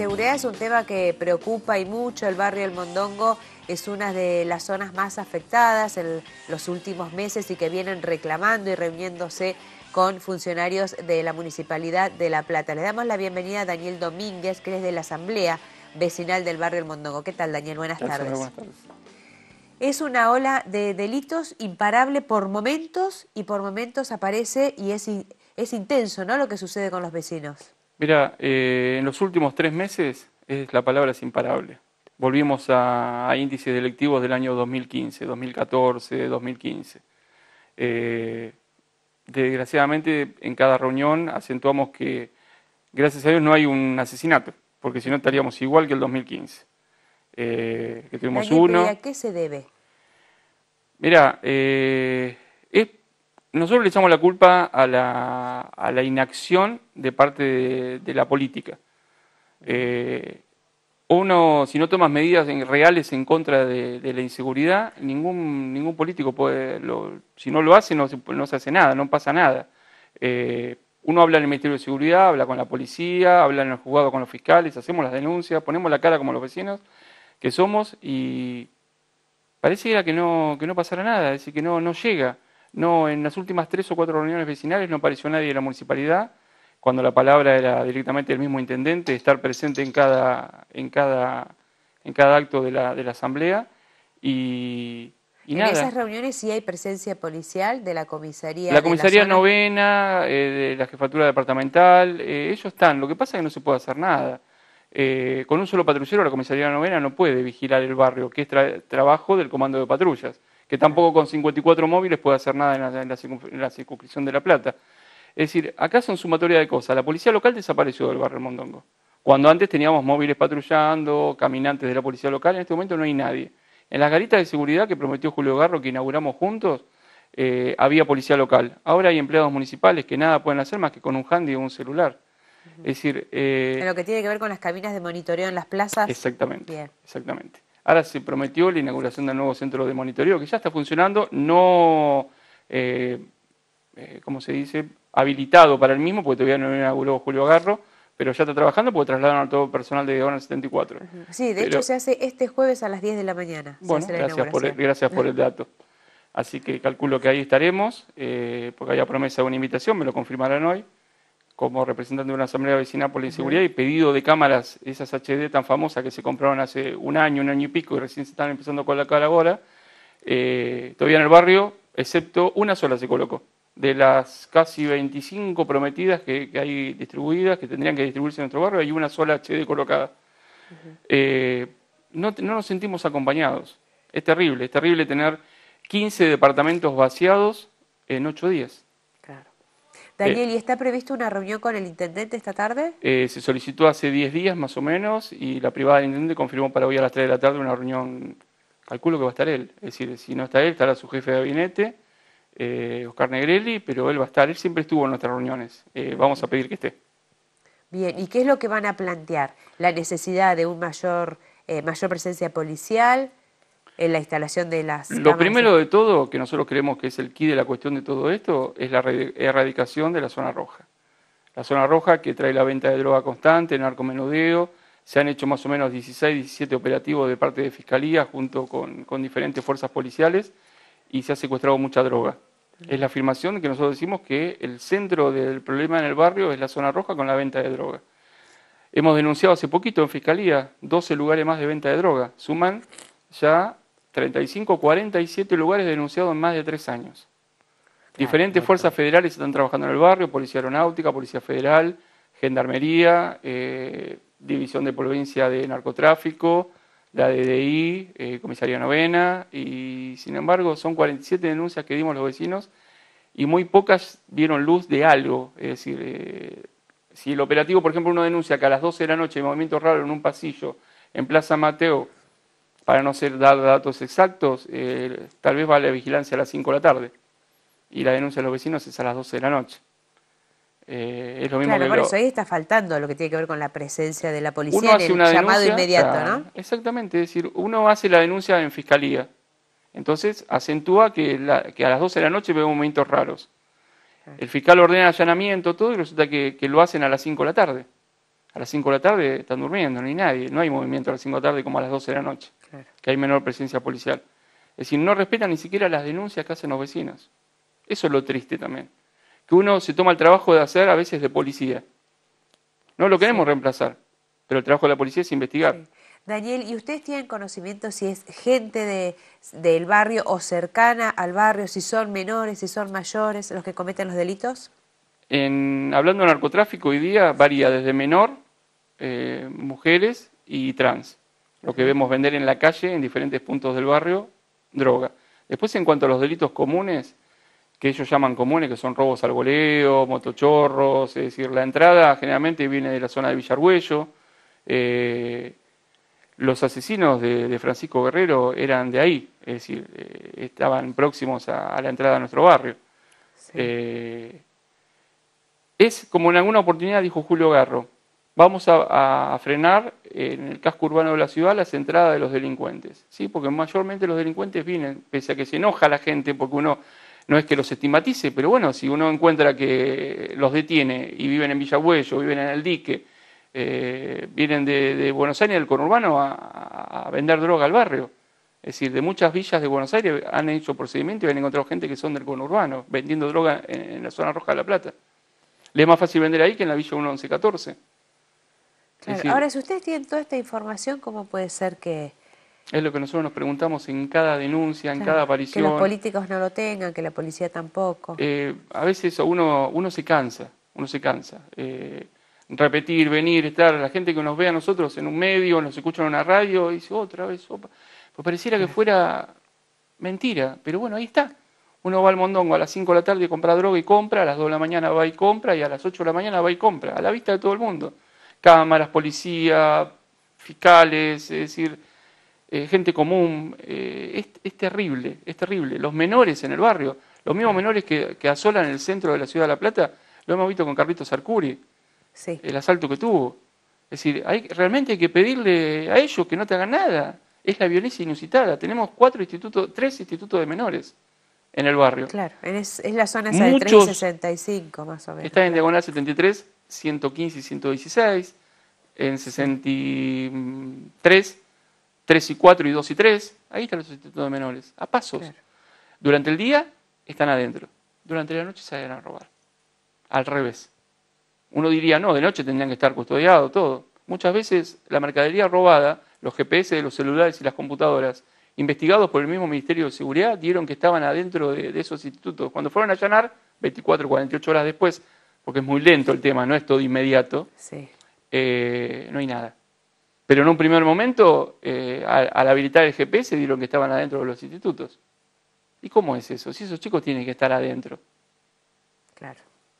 inseguridad es un tema que preocupa y mucho. El barrio El Mondongo es una de las zonas más afectadas en los últimos meses y que vienen reclamando y reuniéndose con funcionarios de la Municipalidad de La Plata. Le damos la bienvenida a Daniel Domínguez, que es de la Asamblea Vecinal del barrio El Mondongo. ¿Qué tal, Daniel? Buenas tardes. Buenas tardes. Es una ola de delitos imparable por momentos y por momentos aparece y es intenso, ¿no?, lo que sucede con los vecinos. Mira, en los últimos 3 meses la palabra es imparable. Volvimos a índices delictivos del año 2015, 2014, 2015. Desgraciadamente, en cada reunión acentuamos que, gracias a Dios, no hay un asesinato, porque si no estaríamos igual que el 2015. Que tuvimos Daniel, uno. ¿y a qué se debe? Mira, nosotros le echamos la culpa a la inacción de parte de la política. Uno, si no tomas medidas reales en contra de la inseguridad, ningún político puede, si no lo hace, no se hace nada, no pasa nada. Uno habla en el Ministerio de Seguridad, habla con la policía, habla en el juzgado con los fiscales, hacemos las denuncias, ponemos la cara como los vecinos que somos y pareciera que no pasara nada, es decir, que no llega. No, en las últimas 3 o 4 reuniones vecinales no apareció nadie de la municipalidad, cuando la palabra era directamente del mismo intendente, estar presente en cada acto de la asamblea y nada. En esas reuniones sí hay presencia policial de la comisaría. La comisaría novena, de la jefatura departamental, ellos están. Lo que pasa es que no se puede hacer nada. Con un solo patrullero la comisaría novena no puede vigilar el barrio, que es trabajo del comando de patrullas, que tampoco con 54 móviles puede hacer nada en la circunscripción de La Plata. Es decir, acá son sumatoria de cosas. La policía local desapareció del barrio Mondongo. Cuando antes teníamos móviles patrullando, caminantes de la policía local, en este momento no hay nadie. En las garitas de seguridad que prometió Julio Garro, que inauguramos juntos, había policía local. Ahora hay empleados municipales que nada pueden hacer más que con un handy o un celular. Es decir, en lo que tiene que ver con las cabinas de monitoreo en las plazas. Exactamente. Bien. Exactamente. Ahora se prometió la inauguración del nuevo centro de monitoreo que ya está funcionando, no, ¿cómo se dice?, habilitado para el mismo, porque todavía no inauguró Julio Garro, pero ya está trabajando porque trasladaron a todo el personal de Diagonal 74. Sí, de hecho se hace este jueves a las 10 de la mañana. Bueno, gracias por el dato. Así que calculo que ahí estaremos, porque había promesa de una invitación, me lo confirmarán hoy, como representante de una asamblea vecinal por la inseguridad y pedido de cámaras, esas HD tan famosas que se compraron hace un año y pico y recién se están empezando a colocar ahora, todavía en el barrio, excepto una sola se colocó. De las casi 25 prometidas que hay distribuidas, que tendrían que distribuirse en nuestro barrio, hay una sola HD colocada. No nos sentimos acompañados. Es terrible tener 15 departamentos vaciados en 8 días. Claro. Daniel, ¿y está previsto una reunión con el intendente esta tarde? Se solicitó hace 10 días más o menos y la privada del intendente confirmó para hoy a las 3 de la tarde una reunión. Calculo que va a estar él. Es decir, si no está él, estará su jefe de gabinete, Oscar Negrelli, pero él va a estar. Él siempre estuvo en nuestras reuniones. Vamos a pedir que esté. Bien, ¿y qué es lo que van a plantear? ¿La necesidad de un mayor presencia policial en la instalación de las cámaras? Lo primero de todo, que nosotros creemos que es el quid de la cuestión de todo esto, es la erradicación de la zona roja. La zona roja que trae la venta de droga constante, el narcomenudeo. Se han hecho más o menos 16, 17 operativos de parte de Fiscalía junto con diferentes fuerzas policiales y se ha secuestrado mucha droga. Es la afirmación que nosotros decimos que el centro del problema en el barrio es la zona roja con la venta de droga. Hemos denunciado hace poquito en Fiscalía 12 lugares más de venta de droga. Suman ya 35, 47 lugares denunciados en más de 3 años. Diferentes fuerzas federales están trabajando en el barrio, Policía Aeronáutica, Policía Federal, Gendarmería, División de Provincia de Narcotráfico, la DDI, Comisaría Novena, y sin embargo son 47 denuncias que dimos los vecinos y muy pocas vieron luz de algo. Es decir, si el operativo, por ejemplo, uno denuncia que a las 12 de la noche hay movimiento raro en un pasillo en Plaza Mateo, para no dar datos exactos, tal vez va a la vigilancia a las 5 de la tarde y la denuncia de los vecinos es a las 12 de la noche. Es lo mismo. Claro, por eso ahí está faltando lo que tiene que ver con la presencia de la policía en el llamado inmediato, ¿no? Exactamente, es decir, uno hace la denuncia en Fiscalía, entonces acentúa que a las 12 de la noche ve movimientos raros. El fiscal ordena allanamiento, todo, y resulta que lo hacen a las 5 de la tarde. A las 5 de la tarde están durmiendo, no hay nadie, no hay movimiento a las 5 de la tarde como a las 12 de la noche, Claro. que hay menor presencia policial. Es decir, no respetan ni siquiera las denuncias que hacen los vecinos. Eso es lo triste también. Que uno se toma el trabajo de hacer a veces de policía. No lo queremos reemplazar, pero el trabajo de la policía es investigar. Sí. Daniel, ¿y ustedes tienen conocimiento si es gente del barrio o cercana al barrio, si son menores, si son mayores los que cometen los delitos? Hablando de narcotráfico, hoy día varía desde menor, mujeres y trans. Lo que vemos vender en la calle, en diferentes puntos del barrio, droga. Después, en cuanto a los delitos comunes, que ellos llaman comunes, que son robos al voleo, motochorros, es decir, la entrada generalmente viene de la zona de Villargüello. Los asesinos de Francisco Guerrero eran de ahí, es decir, estaban próximos a la entrada de nuestro barrio. Sí. Es como en alguna oportunidad dijo Julio Garro, vamos a frenar en el casco urbano de la ciudad las entradas de los delincuentes, ¿sí? Porque mayormente los delincuentes vienen, pese a que se enoja la gente, porque uno no es que los estigmatice, pero bueno, si uno encuentra que los detiene y viven en Villagüello, viven en el Dique, vienen de Buenos Aires, del conurbano, a vender droga al barrio. Es decir, de muchas villas de Buenos Aires han hecho procedimientos y han encontrado gente que son del conurbano, vendiendo droga en la zona roja de La Plata. Le es más fácil vender ahí que en la villa 1114. Claro. Decir, Ahora, si ustedes tienen toda esta información, ¿cómo puede ser que... Es lo que nosotros nos preguntamos en cada denuncia, en cada aparición. Que los políticos no lo tengan, que la policía tampoco. A veces uno se cansa, repetir, venir, estar, la gente que nos ve a nosotros en un medio, nos escucha en una radio, y dice otra vez, opa. Pues pareciera que fuera mentira, pero bueno, ahí está. Uno va al Mondongo a las 5 de la tarde y compra droga y compra, a las 2 de la mañana va y compra, y a las 8 de la mañana va y compra, a la vista de todo el mundo. Cámaras, policía, fiscales, es decir, gente común. Es terrible, es terrible. Los menores en el barrio, los mismos menores que asolan el centro de la ciudad de La Plata, lo hemos visto con Carlitos Arcuri, sí. El asalto que tuvo. Es decir, realmente hay que pedirle a ellos que no te hagan nada. Es la violencia inusitada. Tenemos 3 institutos de menores en el barrio. Claro, es la zona esa de 365 más o menos. Está en diagonal 73, 115 y 116, en 63, 3 y 4 y 2 y 3, ahí están los institutos de menores, a pasos. Claro. Durante el día están adentro, durante la noche salen a robar. Al revés. Uno diría, no, de noche tendrían que estar custodiados, todo. Muchas veces la mercadería robada, los GPS de los celulares y las computadoras, investigados por el mismo Ministerio de Seguridad, dieron que estaban adentro de esos institutos. Cuando fueron a allanar, 24 o 48 horas después, porque es muy lento el tema, no es todo inmediato, sí. No hay nada. Pero en un primer momento, al habilitar el GPS, dieron que estaban adentro de los institutos. ¿Y cómo es eso? Si esos chicos tienen que estar adentro. Claro.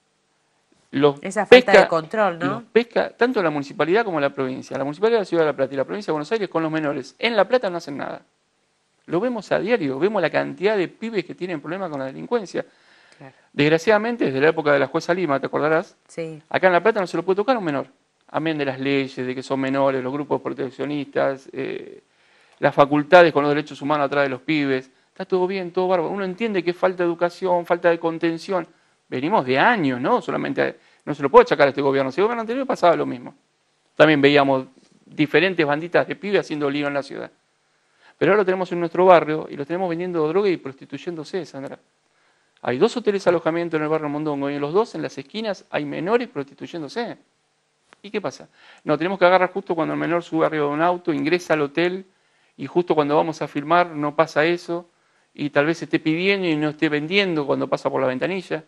Esa falta de control, ¿no? Los pesca tanto la municipalidad como la provincia. La municipalidad de la Ciudad de La Plata y la provincia de Buenos Aires con los menores. En La Plata no hacen nada. Lo vemos a diario, vemos la cantidad de pibes que tienen problemas con la delincuencia. Claro. Desgraciadamente, desde la época de la jueza Lima, ¿te acordarás? Sí. Acá en La Plata no se lo puede tocar a un menor. Amén de las leyes, de que son menores, los grupos proteccionistas, las facultades con los derechos humanos atrás de los pibes. Está todo bien, todo bárbaro. Uno entiende que falta de educación, falta de contención. Venimos de años, ¿no? Solamente no se lo puede achacar a este gobierno. Si el gobierno anterior pasaba lo mismo. También veíamos diferentes banditas de pibes haciendo lío en la ciudad. Pero ahora lo tenemos en nuestro barrio y los tenemos vendiendo droga y prostituyéndose, Sandra. Hay 2 hoteles de alojamiento en el barrio Mondongo y en los 2, en las esquinas, hay menores prostituyéndose. ¿Y qué pasa? No, tenemos que agarrar justo cuando el menor sube arriba de un auto, ingresa al hotel y justo cuando vamos a filmar no pasa eso y tal vez esté pidiendo y no esté vendiendo cuando pasa por la ventanilla.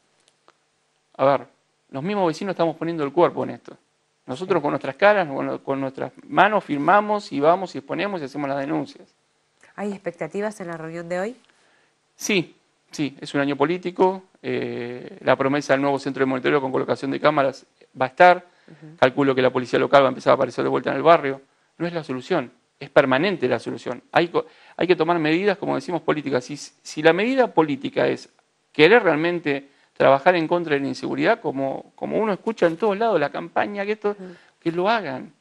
A ver, los mismos vecinos estamos poniendo el cuerpo en esto. Nosotros con nuestras caras, con nuestras manos firmamos y vamos y exponemos y hacemos las denuncias. ¿Hay expectativas en la reunión de hoy? Sí, es un año político. La promesa del nuevo centro de monitoreo con colocación de cámaras va a estar. Calculo que la policía local va a empezar a aparecer de vuelta en el barrio. No es la solución, es permanente la solución. Hay que tomar medidas, como decimos, políticas. Si la medida política es querer realmente trabajar en contra de la inseguridad, como uno escucha en todos lados, la campaña, que lo hagan.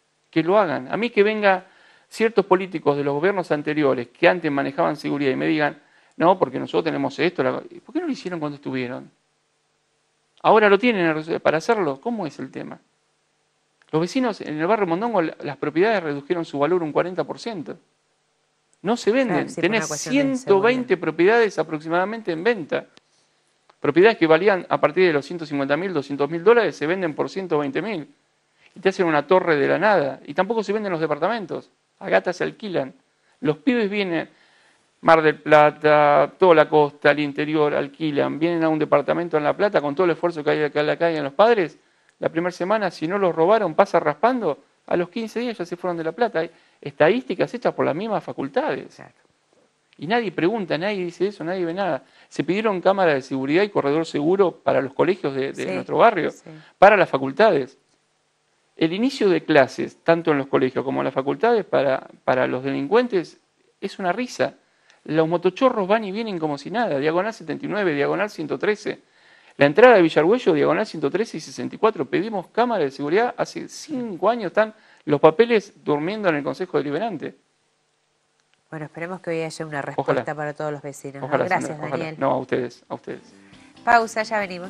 A mí que venga ciertos políticos de los gobiernos anteriores que antes manejaban seguridad y me digan, no, porque nosotros tenemos esto, ¿por qué no lo hicieron cuando estuvieron? ¿Ahora lo tienen para hacerlo? ¿Cómo es el tema? Los vecinos en el barrio Mondongo, las propiedades redujeron su valor un 40%. No se venden. Claro, sí, tenés 120 propiedades aproximadamente en venta. Propiedades que valían a partir de los 150.000, 200.000 dólares, se venden por 120.000. Y te hacen una torre de la nada. Y tampoco se venden los departamentos. A gata se alquilan. Los pibes vienen, Mar del Plata, toda la costa, el interior, alquilan. Vienen a un departamento en La Plata con todo el esfuerzo que hay acá en la calle en los padres. La primera semana, si no los robaron, pasa raspando. A los 15 días ya se fueron de La Plata. Hay estadísticas hechas por las mismas facultades. Claro. Y nadie pregunta, nadie dice eso, nadie ve nada. Se pidieron cámaras de seguridad y corredor seguro para los colegios de nuestro barrio, para las facultades. El inicio de clases, tanto en los colegios como en las facultades, para los delincuentes, es una risa. Los motochorros van y vienen como si nada, diagonal 79, diagonal 113. La entrada de Villargüello, diagonal 113 y 64. Pedimos cámaras de seguridad, hace 5 años están los papeles durmiendo en el Consejo Deliberante. Bueno, esperemos que hoy haya una respuesta para todos los vecinos. Ojalá, Gracias, Sandra, Daniel. No, a ustedes, a ustedes. Pausa, ya venimos.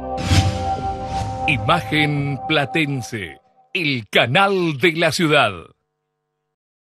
Imagen Platense, el canal de la ciudad.